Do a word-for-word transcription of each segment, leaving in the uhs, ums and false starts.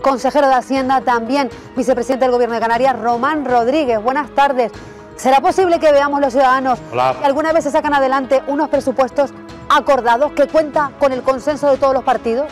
consejero de Hacienda, también vicepresidente del Gobierno de Canarias, Román Rodríguez. Buenas tardes. ¿Será posible que veamos los ciudadanos Hola. que alguna vez se sacan adelante unos presupuestos acordados que cuentan con el consenso de todos los partidos?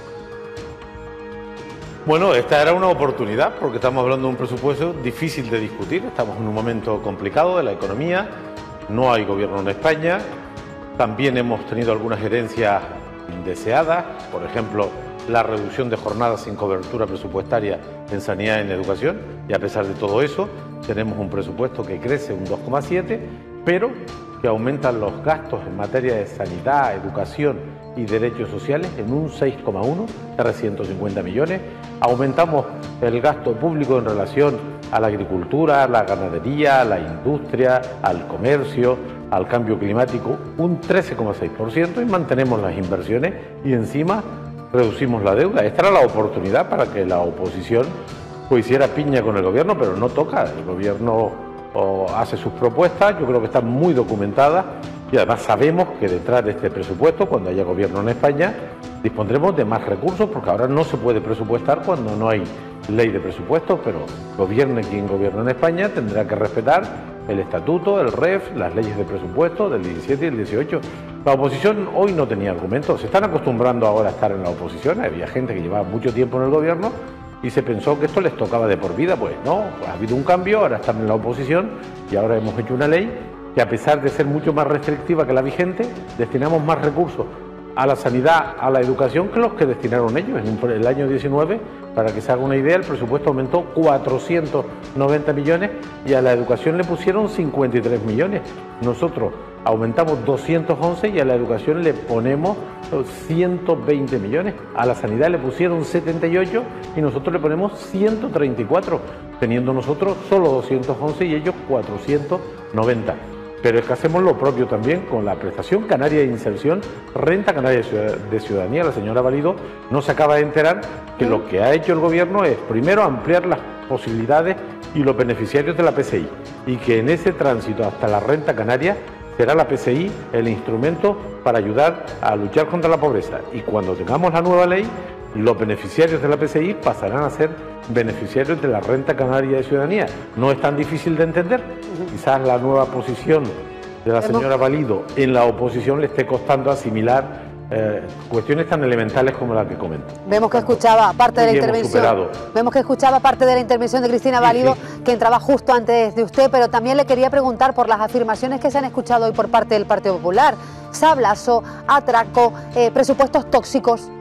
Bueno, esta era una oportunidad porque estamos hablando de un presupuesto difícil de discutir. Estamos en un momento complicado de la economía, no hay gobierno en España, también hemos tenido algunas herencias indeseadas, por ejemplo, la reducción de jornadas sin cobertura presupuestaria en sanidad y en educación, y a pesar de todo eso, tenemos un presupuesto que crece un dos coma siete, pero que aumentan los gastos en materia de sanidad, educación y derechos sociales en un seis coma uno, trescientos cincuenta millones. Aumentamos el gasto público en relación a la agricultura, a la ganadería, a la industria, al comercio, al cambio climático, un trece coma seis por ciento, y mantenemos las inversiones y encima reducimos la deuda. Esta era la oportunidad para que la oposición pues hiciera piña con el gobierno, pero no toca. El gobierno o hace sus propuestas, yo creo que están muy documentadas, y además sabemos que detrás de este presupuesto, cuando haya gobierno en España, dispondremos de más recursos, porque ahora no se puede presupuestar cuando no hay ley de presupuestos, pero gobierne quien gobierne en España tendrá que respetar el estatuto, el R E F, las leyes de presupuesto del diecisiete y el dieciocho. La oposición hoy no tenía argumentos, se están acostumbrando ahora a estar en la oposición. Había gente que llevaba mucho tiempo en el gobierno y se pensó que esto les tocaba de por vida. Pues no, pues ha habido un cambio, ahora están en la oposición y ahora hemos hecho una ley que, a pesar de ser mucho más restrictiva que la vigente, destinamos más recursos a la sanidad, a la educación, que los que destinaron ellos. En el año diecinueve, para que se haga una idea, el presupuesto aumentó cuatrocientos noventa millones y a la educación le pusieron cincuenta y tres millones. Nosotros aumentamos doscientos once y a la educación le ponemos ciento veinte millones. A la sanidad le pusieron setenta y ocho y nosotros le ponemos ciento treinta y cuatro, teniendo nosotros solo doscientos once y ellos cuatrocientos noventa. Pero es que hacemos lo propio también con la prestación canaria de inserción, renta canaria de ciudadanía. La señora Valido no se acaba de enterar que lo que ha hecho el gobierno es, primero, ampliar las posibilidades y los beneficiarios de la P C I, y que en ese tránsito hasta la renta canaria será la P C I el instrumento para ayudar a luchar contra la pobreza. Y cuando tengamos la nueva ley, los beneficiarios de la P C I pasarán a ser beneficiarios de la renta canaria de ciudadanía. No es tan difícil de entender. Quizás la nueva posición de la señora Valido en la oposición le esté costando asimilar eh, cuestiones tan elementales como la que comento. Vemos que escuchaba parte de la intervención. Vemos que escuchaba parte de la intervención de Cristina Valido, sí, sí, que entraba justo antes de usted, pero también le quería preguntar por las afirmaciones que se han escuchado hoy por parte del Partido Popular. Sablazo, atraco, eh, presupuestos tóxicos.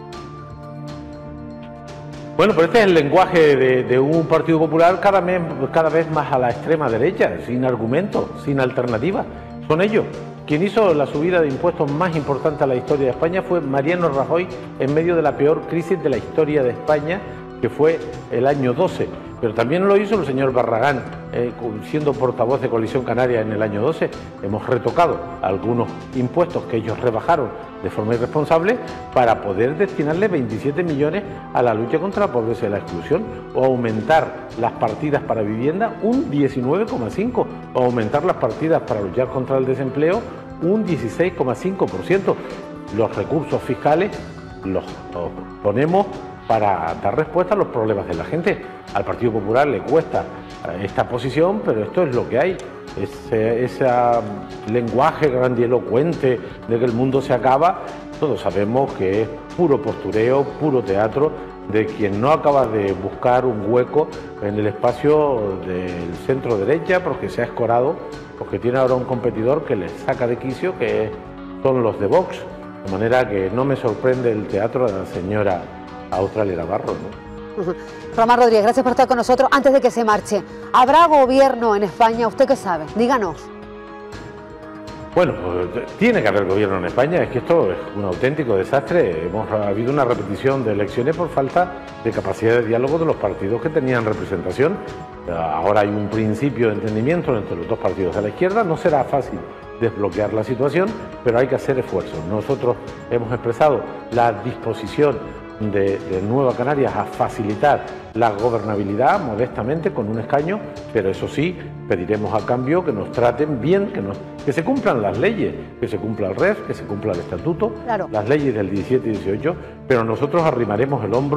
Bueno, pero este es el lenguaje de, de un Partido Popular cada vez, cada vez más a la extrema derecha, sin argumentos, sin alternativa. Son ellos. Quien hizo la subida de impuestos más importante a la historia de España fue Mariano Rajoy, en medio de la peor crisis de la historia de España, que fue el año doce. Pero también lo hizo el señor Barragán, eh, siendo portavoz de Coalición Canaria en el año doce. Hemos retocado algunos impuestos que ellos rebajaron de forma irresponsable para poder destinarle veintisiete millones a la lucha contra la pobreza y la exclusión, o aumentar las partidas para vivienda un diecinueve coma cinco por ciento, o aumentar las partidas para luchar contra el desempleo un dieciséis coma cinco por ciento. Los recursos fiscales los, los ponemos para dar respuesta a los problemas de la gente. Al Partido Popular le cuesta esta posición, pero esto es lo que hay. Ese, ese lenguaje grandilocuente de que el mundo se acaba, todos sabemos que es puro postureo, puro teatro, de quien no acaba de buscar un hueco en el espacio del centro derecha, porque se ha escorado, porque tiene ahora un competidor que le saca de quicio, que son los de Vox. De manera que no me sorprende el teatro de la señora Australia Navarro, ¿no? Uh-huh. Román Rodríguez, gracias por estar con nosotros. Antes de que se marche, ¿habrá gobierno en España? ¿Usted qué sabe? Díganos. Bueno, pues, tiene que haber gobierno en España. Es que esto es un auténtico desastre. Hemos habido una repetición de elecciones por falta de capacidad de diálogo de los partidos que tenían representación. Ahora hay un principio de entendimiento entre los dos partidos de la izquierda. No será fácil desbloquear la situación, pero hay que hacer esfuerzos. Nosotros hemos expresado la disposición de, de Nueva Canarias a facilitar la gobernabilidad modestamente con un escaño, pero eso sí, pediremos a cambio que nos traten bien, que, nos, que se cumplan las leyes, que se cumpla el R E F, que se cumpla el estatuto, claro, las leyes del diecisiete y dieciocho, pero nosotros arrimaremos el hombro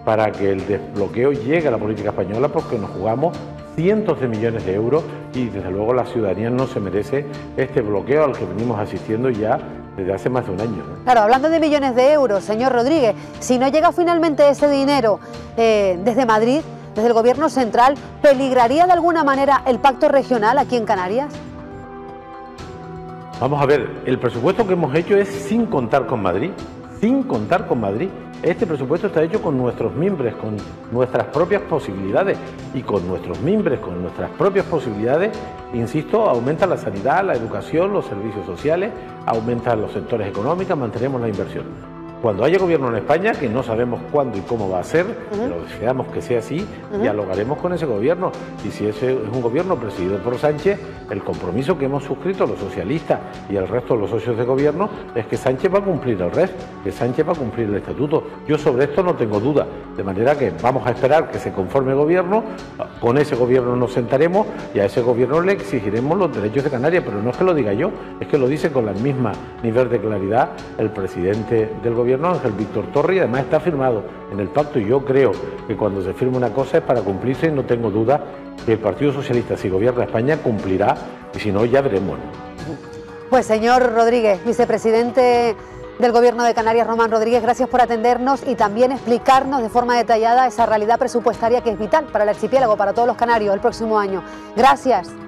para que el desbloqueo llegue a la política española, porque nos jugamos cientos de millones de euros y desde luego la ciudadanía no se merece este bloqueo al que venimos asistiendo ya desde hace más de un año, ¿no? Claro, hablando de millones de euros, señor Rodríguez, si no llega finalmente ese dinero eh, desde Madrid, desde el gobierno central, ¿peligraría de alguna manera el pacto regional aquí en Canarias? Vamos a ver, el presupuesto que hemos hecho es sin contar con Madrid, sin contar con Madrid. Este presupuesto está hecho con nuestros mimbres, con nuestras propias posibilidades, y con nuestros mimbres, con nuestras propias posibilidades, insisto, aumenta la sanidad, la educación, los servicios sociales, aumentan los sectores económicos, mantenemos la inversión. Cuando haya gobierno en España, que no sabemos cuándo y cómo va a ser, uh-huh. pero deseamos que sea así, uh-huh. dialogaremos con ese gobierno. Y si ese es un gobierno presidido por Sánchez, el compromiso que hemos suscrito los socialistas y el resto de los socios de gobierno es que Sánchez va a cumplir el R E F, que Sánchez va a cumplir el estatuto. Yo sobre esto no tengo duda, de manera que vamos a esperar que se conforme el gobierno, con ese gobierno nos sentaremos y a ese gobierno le exigiremos los derechos de Canarias, pero no es que lo diga yo, es que lo dice con el mismo nivel de claridad el presidente del gobierno, Ángel Víctor Torres, y además está firmado en el pacto, y yo creo que cuando se firme una cosa es para cumplirse, y no tengo duda que el Partido Socialista, si gobierna España, cumplirá, y si no, ya veremos. Pues señor Rodríguez, vicepresidente del Gobierno de Canarias, Román Rodríguez, gracias por atendernos y también explicarnos de forma detallada esa realidad presupuestaria que es vital para el archipiélago, para todos los canarios el próximo año. Gracias.